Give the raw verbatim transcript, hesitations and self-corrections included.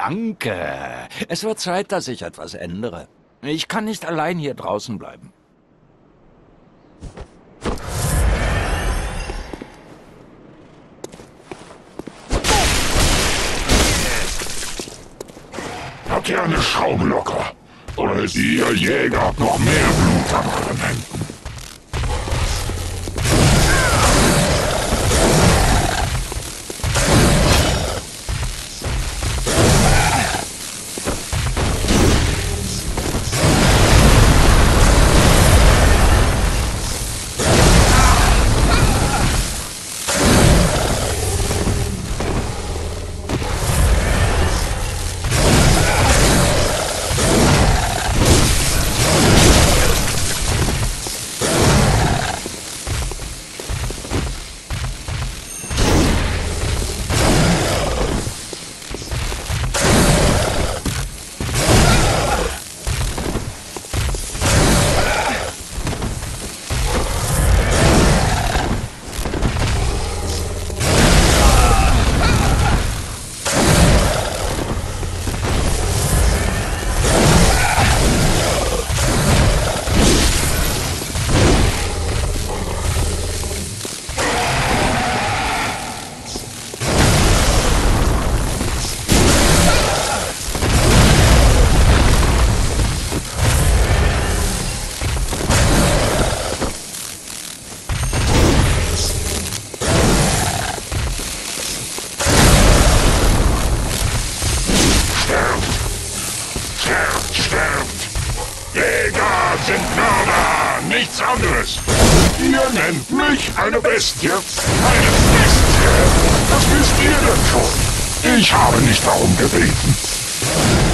Danke. Es wird Zeit, dass ich etwas ändere. Ich kann nicht allein hier draußen bleiben. Habt ihr eine Schraube locker? Oder ist ihr Jäger habt noch mehr Blut an euren Händen? Sind Mörder, nichts anderes. Ihr nennt mich eine Bestie. Eine Bestie? Was wisst ihr denn schon? Ich habe nicht darum gebeten.